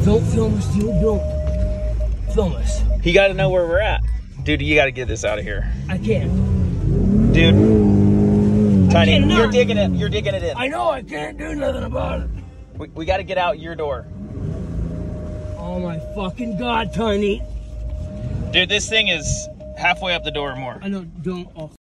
Don't film us, dude. Don't film us. He got to know where we're at. Dude, you got to get this out of here. I can't. Dude. Tiny, you're digging it. You're digging it in. I know I can't do nothing about it. We got to get out your door. Oh my fucking God, Tiny. Dude, this thing is halfway up the door or more. I know, don't. Oh.